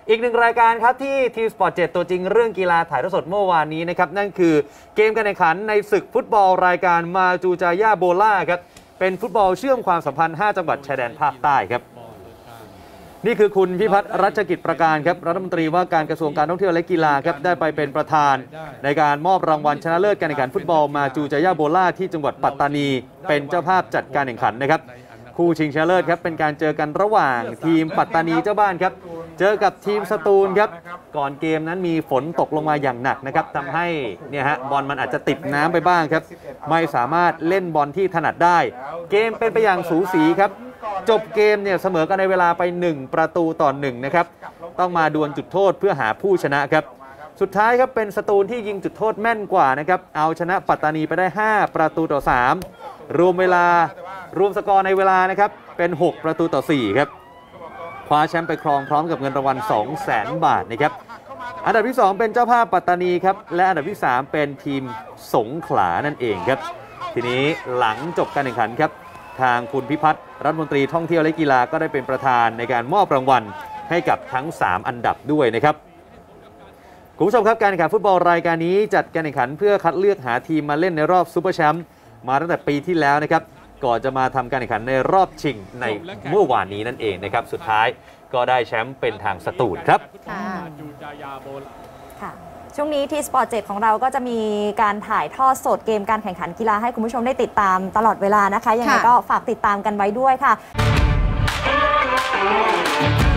อีกหนึ่งรายการครับที่ทีมสปอร์ต7ตัวจริงเรื่องกีฬาถ่ายทอดสดเมื่อวานนี้นะครับนั่นคือเกมการแข่งขันในศึกฟุตบอลรายการมาจูจายาโบล่าครับเป็นฟุตบอลเชื่อมความสัมพันธ์5จังหวัดชายแดนภาคใต้ครับนี่คือคุณพิพัฒน์รัชกิจประการครับรัฐมนตรีว่าการกระทรวงการท่องเที่ยวและกีฬาครับได้ไปเป็นประธานในการมอบรางวัลชนะเลิศการแข่งขันฟุตบอลมาจูจายาโบล่าที่จังหวัดปัตตานีเป็นเจ้าภาพจัดการแข่งขันนะครับคู่ชิงชนะเลิศครับเป็นการเจอกันระหว่างทีมปัตตานีเจ้าบ้านครับเจอกับทีมสตูลครับก่อนเกมนั้นมีฝนตกลงมาอย่างหนักนะครับทำให้เนี่ยฮะบอลมันอาจจะติดน้ำไปบ้างครับไม่สามารถเล่นบอลที่ถนัดได้เกมเป็นไปอย่างสูสีครับจบเกมเนี่ยเสมอกันในเวลาไป1-1นะครับต้องมาดวลจุดโทษเพื่อหาผู้ชนะครับสุดท้ายครับเป็นสตูลที่ยิงจุดโทษแม่นกว่านะครับเอาชนะปัตตานีไปได้5-3รวมสกอร์ในเวลานะครับเป็น6-4ครับคว้าแชมป์ไปครองพร้อมกับเงินรางวัล 200,000 บาทนะครับอันดับที่2เป็นเจ้าภาพปัตตานีครับและอันดับที่3เป็นทีมสงขลานั่นเองครับทีนี้หลังจบการแข่งขันครับทางคุณพิพัฒน์รัฐมนตรีท่องเที่ยวและกีฬาก็ได้เป็นประธานในการมอบรางวัลให้กับทั้ง3อันดับด้วยนะครับคุณผู้ชมครับการแข่งขันฟุตบอลรายการนี้จัดการแข่งขันเพื่อคัดเลือกหาทีมมาเล่นในรอบซุปเปอร์แชมป์มาตั้งแต่ปีที่แล้วนะครับก่อนจะมาทำการแข่งขันในรอบชิงในเมื่อวานนี้นั่นเองนะครับสุดท้ายก็ได้แชมป์เป็นทางสตูลครับค่ะช่วงนี้ที่ Sport 7ของเราก็จะมีการถ่ายทอดสดเกมการแข่งขันกีฬาให้คุณผู้ชมได้ติดตามตลอดเวลานะคะยังไงก็ฝากติดตามกันไว้ด้วยค่ะ